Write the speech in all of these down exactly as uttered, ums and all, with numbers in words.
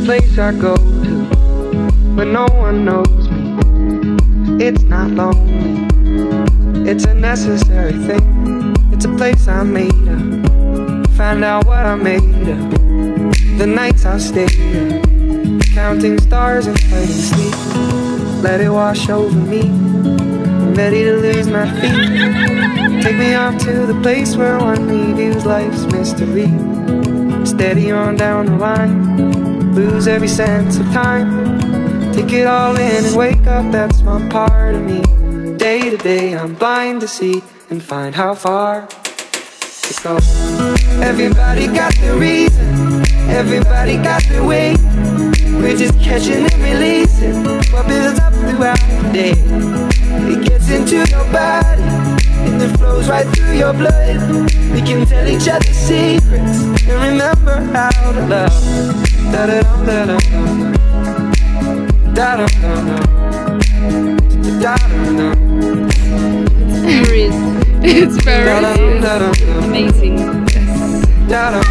place I go to when no one knows me. It's not lonely, it's a necessary thing. It's a place I made up, find out what I made of. The nights I stayed up, counting stars and fighting sleep. Let it wash over me, I'm ready to lose my feet. Take me off to the place where one reviews life's mystery. Steady on down the line, lose every sense of time. Take it all in and wake up that small part of me. Day to day I'm blind to see and find how far to go. Everybody got their reason, everybody got their way. We're just catching and releasing what builds up throughout the day. It gets into your body and it flows right through your blood. We can tell each other secrets and remember how to love. Da da da da da da da da da da. Paris. It's Paris. Amazing. Da da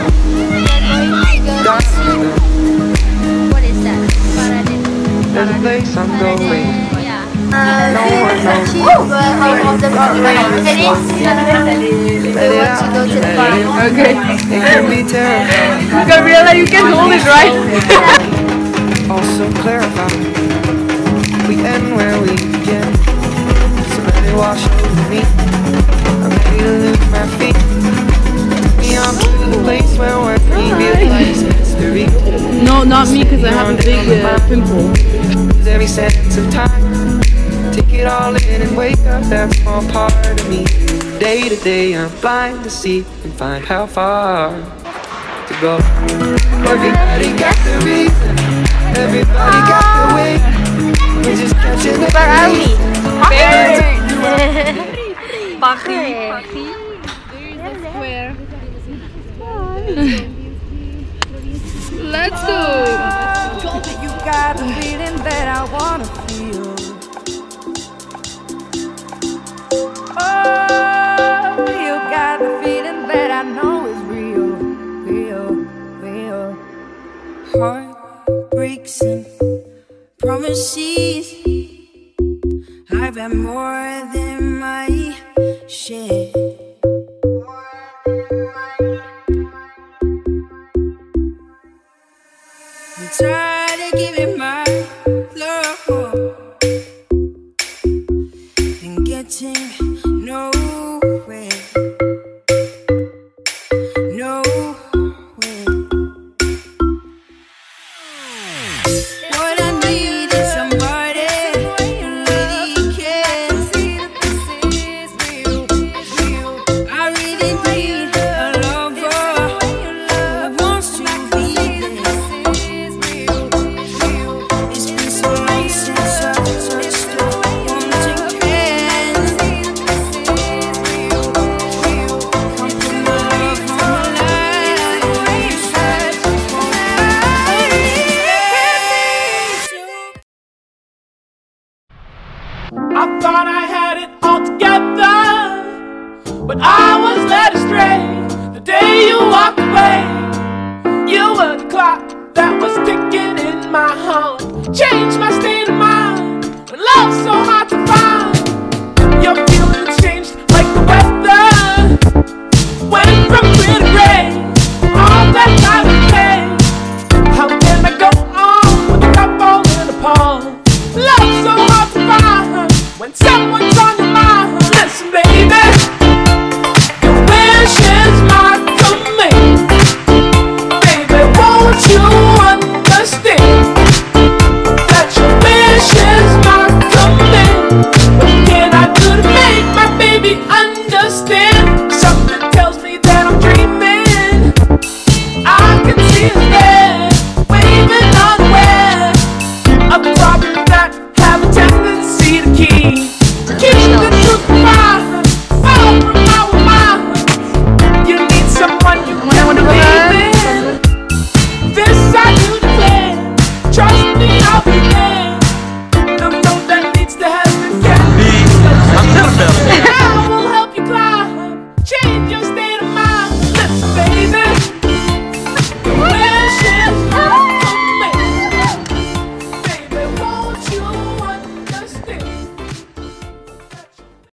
da. What is that? There's a place I'm going. Uh, no one knows. But out of the cities, we want to go to the park. Okay. It can be terrifying. Gabriela, you can hold it, right? Also clarifying. We end where we begin. So let it wash over me. I'm ready to lose my feet. Me on to the place where we're free. Mystery. No, not me, because I have a big uh, pimple. Every sense of time, take it all in and wake up that small part of me. Day to day I'm blind to see and find how far to go. Everybody got the reason, everybody got the way. We're just catching the Paris. Let's go. You got a feeling that I wanna feel. Oh, you got a feeling that I know is real, real, real. Heartbreaks and promises, I've had more than my share. I'm tired of giving my love and getting nowhere, nowhere. What I need is somebody who really cares. I really need a lover who wants to be there. It's been so long since I touched a wanting hand. Come put my love on my life. I thought I had it all together, but I was led astray the day you walked away. You were the clock that was ticking in my heart, changed my state of mind when love's so hard to find. Your feelings changed like the weather, went from clear to gray, all that time to pay. How can I go on with a cup falling apart? Love's so hard to find when someone's on your mind. Listen, baby, your wish is my command. Baby, won't you understand that your wish is my command? What can I do to make my baby understand? Something tells me that I'm dreaming. I can see it there, waving unaware of problems that have a tendency to keep keep the truth far, far from our mind. You need someone you can believe in. This I do declare. Trust me, I'll be